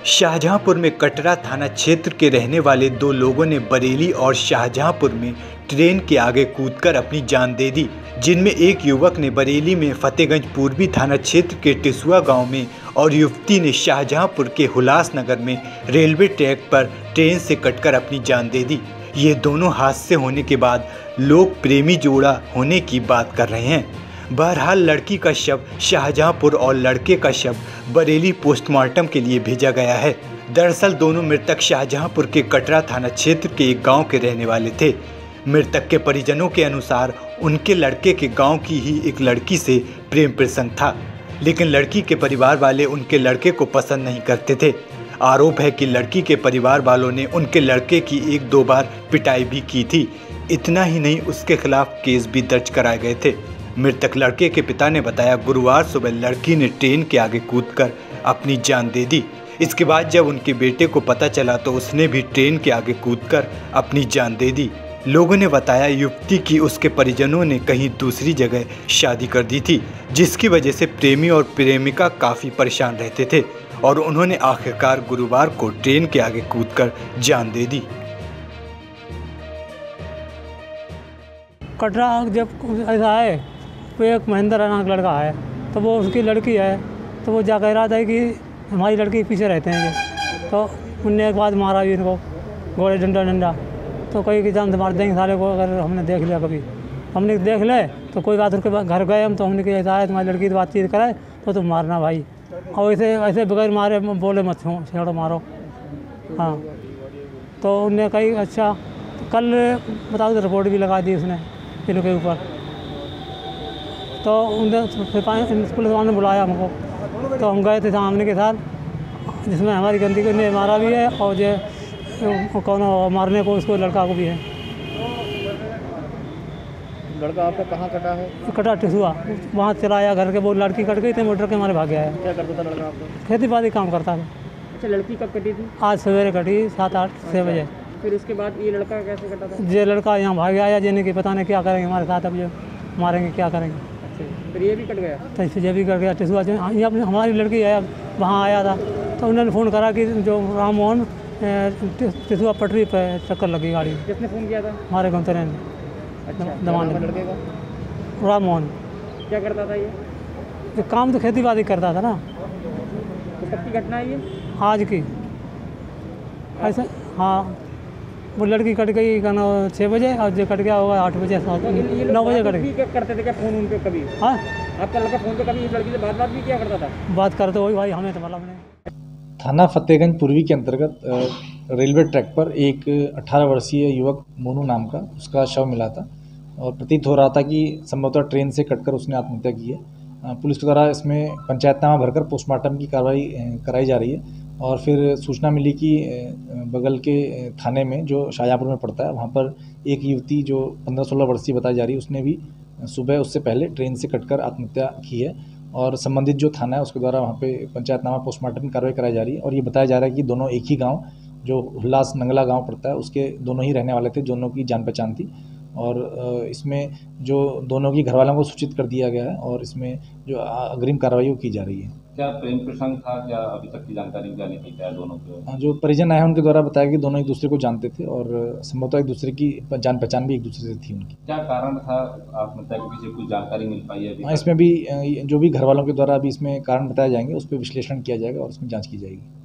शाहजहांपुर में कटरा थाना क्षेत्र के रहने वाले दो लोगों ने बरेली और शाहजहांपुर में ट्रेन के आगे कूदकर अपनी जान दे दी, जिनमें एक युवक ने बरेली में फतेहगंज पूर्वी थाना क्षेत्र के टिसुआ गांव में और युवती ने शाहजहांपुर के हुलासनगर में रेलवे ट्रैक पर ट्रेन से कटकर अपनी जान दे दी। ये दोनों हादसे होने के बाद लोग प्रेमी जोड़ा होने की बात कर रहे हैं। बहरहाल लड़की का शव शाहजहांपुर और लड़के का शव बरेली पोस्टमार्टम के लिए भेजा गया है। दरअसल दोनों मृतक शाहजहांपुर के कटरा थाना क्षेत्र के एक गांव के रहने वाले थे। मृतक के परिजनों के अनुसार उनके लड़के के गांव की ही एक लड़की से प्रेम प्रसंग था, लेकिन लड़की के परिवार वाले उनके लड़के को पसंद नहीं करते थे। आरोप है कि लड़की के परिवार वालों ने उनके लड़के की 1-2 बार पिटाई भी की थी। इतना ही नहीं, उसके खिलाफ केस भी दर्ज कराए गए थे। मृतक लड़के के पिता ने बताया, गुरुवार सुबह लड़की ने ट्रेन के आगे कूदकर अपनी जान दे दी। इसके बाद जब उनके बेटे को पता चला तो उसने भी ट्रेन के आगे कूदकर अपनी जान दे दी। लोगों ने बताया युवती की उसके परिजनों ने कहीं दूसरी जगह शादी कर दी थी, जिसकी वजह से प्रेमी और प्रेमिका काफ़ी परेशान रहते थे और उन्होंने आखिरकार गुरुवार को ट्रेन के आगे कूदकर जान दे दी। कटरा जब ऐसा है तो एक महेंद्र नाम का लड़का है, तो वो उसकी लड़की है, तो वो जा कह रहा था कि हमारी लड़की के पीछे रहते हैं ये। तो उनने एक बात मारा भी इनको घोड़े डंडा, तो कहीं की जान से मार देंगे साले को अगर हमने देख लिया कभी। हमने देख ले तो कोई बात उनके घर गए हम, तो हमने कहा ऐसा है तुम्हारी लड़की से बातचीत कराए तो तुम मारना भाई, और ऐसे बगैर मारे बोले मत छेड़ो मारो। हाँ, तो उनने कही अच्छा, तो कल बताओ तो रिपोर्ट भी लगा दी उसने इनके ऊपर। तो उनने पुलिस वालों ने बुलाया हमको, तो हम गए थे सामने के साथ, जिसमें हमारी गंदी को ने मारा भी है और जो कौन मारने को उसको लड़का को भी है। लड़का आपका कहाँ कटा है? कटा टिसुआ, वहाँ चला आया घर के, वो लड़की कट गई थी, मोटर के मारे भाग गया है। क्या करता था लड़का आपका? खेती बाड़ी काम करता था। अच्छा, लड़की कब कटी थी? आज सवेरे कटी 7-8-6 बजे। फिर उसके बाद ये लड़का कैसे कटा था? ये लड़का यहाँ भाग आया, जिन्हें कि पता नहीं क्या करेंगे हमारे साथ, अब जो मारेंगे क्या करेंगे। अच्छा, फिर ये भी कट गया? तो ये भी कट गया टिसुआ। ये अपनी हमारी लड़की है, वहाँ आया था, तो उन्होंने फ़ोन करा कि जो राम मोहन टिसुआ पटरी पर चक्कर लगी गाड़ी। किसने फ़ोन किया था? हमारे गंतरे ने। अच्छा, दमाने लड़के का राम मोहन। क्या करता था ये? काम तो खेती बाड़ी करता था ना। तो कब की घटना है ये? आज की ऐसे। हाँ, वो लड़की कट गई कहना 6 बजे और जो कट गया होगा 8 बजे 9 बजे कट गई। क्या करते थे क्या फ़ोन उन पे कभी? हाँ, आपका लड़का फ़ोन पे कभी इस लड़की से बात भी किया करता था? बात करते वही भाई, हमें तो मालूम नहीं। थाना फतेहगंज पूर्वी के अंतर्गत रेलवे ट्रैक पर एक 18 वर्षीय युवक मोनू नाम का उसका शव मिला था और प्रतीत हो रहा था कि संभवतः ट्रेन से कटकर उसने आत्महत्या की है। पुलिस द्वारा इसमें पंचायतनामा भरकर पोस्टमार्टम की कार्रवाई कराई जा रही है और फिर सूचना मिली कि बगल के थाने में जो शाहजहांपुर में पड़ता है, वहाँ पर एक युवती जो 15-16 वर्षीय बताई जा रही है, उसने भी सुबह उससे पहले ट्रेन से कटकर आत्महत्या की है और संबंधित जो थाना है उसके द्वारा वहाँ पे पंचायतनामा पोस्टमार्टम की कार्रवाई कराई जा रही है। और ये बताया जा रहा है कि दोनों एक ही गांव, जो हुल्लास नंगला गांव पड़ता है, उसके दोनों ही रहने वाले थे, दोनों की जान पहचान थी। और इसमें जो दोनों की घरवालों को सूचित कर दिया गया है और इसमें जो अग्रिम कार्रवाई वो की जा रही है। क्या प्रेम प्रसंग था, क्या अभी तक की जानकारी जानी थी क्या दोनों के? जो परिजन आए उनके द्वारा बताया कि दोनों एक दूसरे को जानते थे और संभवतः एक दूसरे की जान पहचान भी एक दूसरे से थी उनकी। क्या कारण था आत्महत्या के पीछे, कुछ जानकारी मिल पाई है अभी? इसमें भी जो भी घर वालों के द्वारा अभी इसमें कारण बताए जाएंगे, उस पर विश्लेषण किया जाएगा और उसमें जाँच की जाएगी।